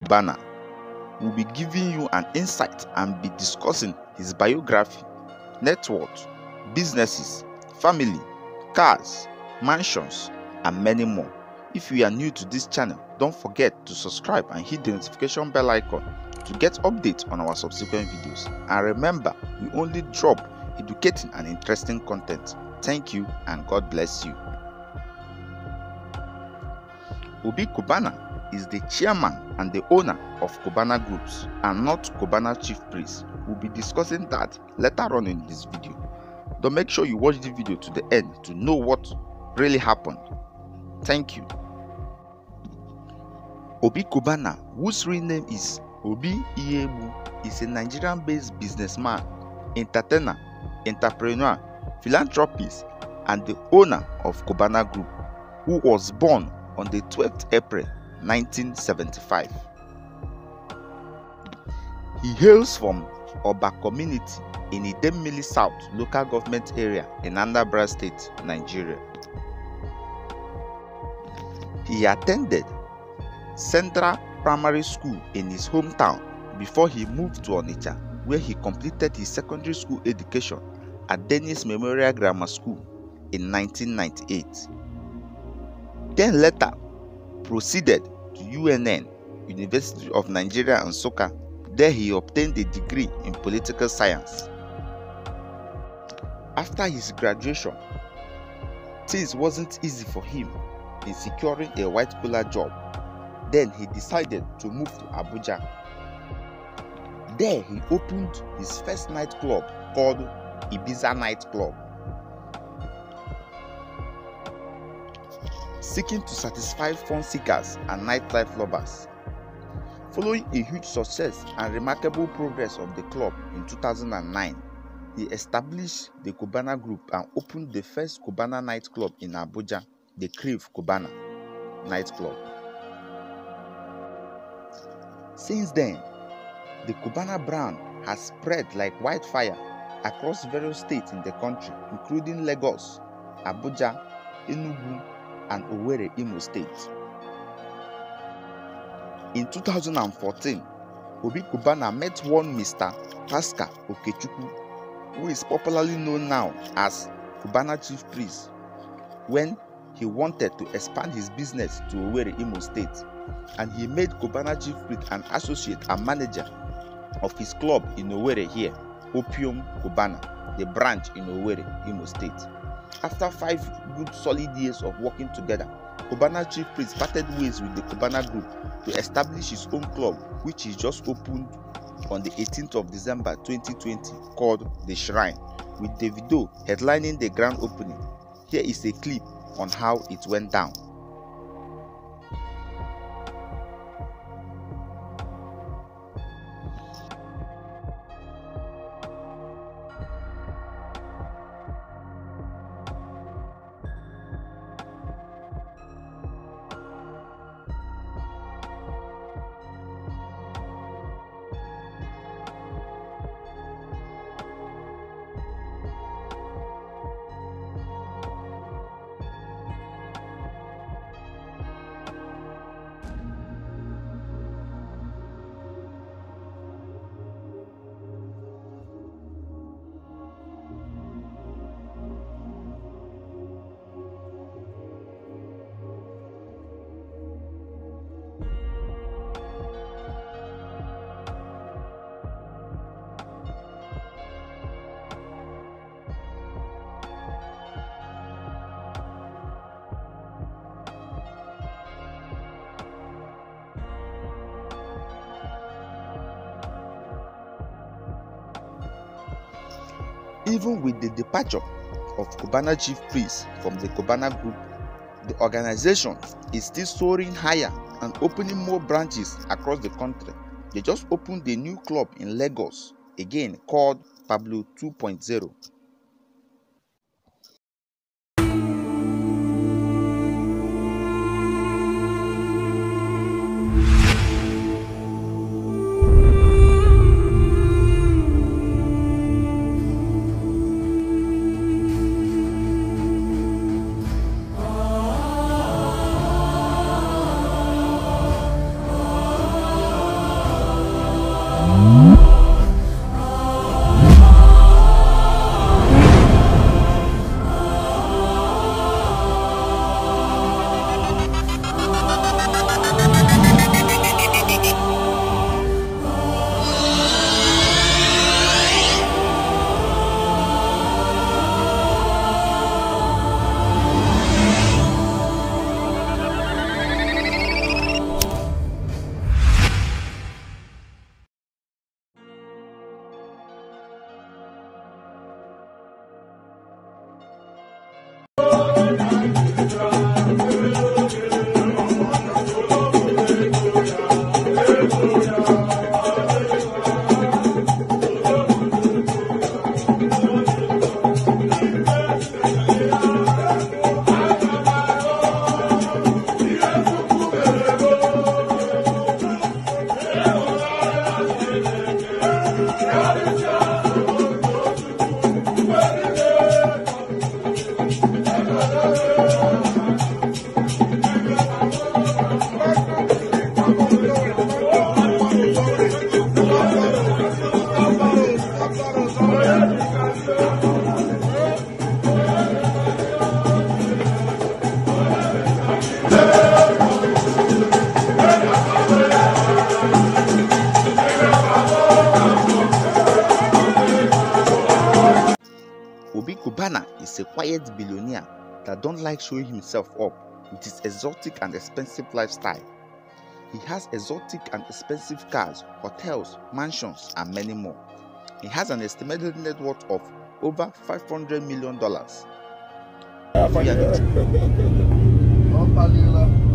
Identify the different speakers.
Speaker 1: Cubana. We'll be giving you an insight and be discussing his biography, net worth, businesses, family, cars, mansions, and many more. If you are new to this channel, don't forget to subscribe and hit the notification bell icon to get updates on our subsequent videos. And remember, we only drop educating and interesting content. Thank you and God bless you. Obi Cubana is the chairman and the owner of Cubana Groups and not Cubana Chief Priest. We'll be discussing that later on in this video. Don't make sure you watch the video to the end to know what really happened. Thank you. Obi Cubana, whose real name is Obi Iyebu, is a Nigerian-based businessman, entertainer, entrepreneur, philanthropist, and the owner of Cubana Group, who was born on the 12th April 1975. He hails from Oba community in Idemili South local government area in Anambra State, Nigeria. He attended Central Primary School in his hometown before he moved to Onitsha, where he completed his secondary school education at Dennis Memorial Grammar School in 1998. Then later proceeded to UNN, University of Nigeria, Nsukka. There he obtained a degree in political science. After his graduation, things wasn't easy for him in securing a white-collar job. Then he decided to move to Abuja. There he opened his first nightclub called Ibiza Nightclub, seeking to satisfy fun seekers and nightlife lovers. Following a huge success and remarkable progress of the club in 2009, he established the Cubana Group and opened the first Cubana nightclub in Abuja, the Crave Cubana nightclub. Since then, the Cubana brand has spread like wildfire across various states in the country, including Lagos, Abuja, Enugu, and Owerri, Imo State. In 2014, Obi Cubana met one Mr. Pascal Okechukwu, who is popularly known now as Cubana Chief Priest, when he wanted to expand his business to Owerri, Imo State, and he made Cubana Chief Priest an associate and manager of his club in Owerri here, Opium Cubana, the branch in Owerri, Imo State. After 5 good solid years of working together, Cubana Chief Priest parted ways with the Cubana Group to establish his own club, which he just opened on the 18th of December 2020, called The Shrine, with Davido headlining the grand opening. Here is a clip on how it went down. Even with the departure of Cubana Chief Priest from the Cubana Group, the organization is still soaring higher and opening more branches across the country. They just opened a new club in Lagos, again called Pablo 2.0. Obi Cubana is a quiet billionaire that don't like showing himself up with his exotic and expensive lifestyle. He has exotic and expensive cars, hotels, mansions, and many more. He has an estimated net worth of over $500 million.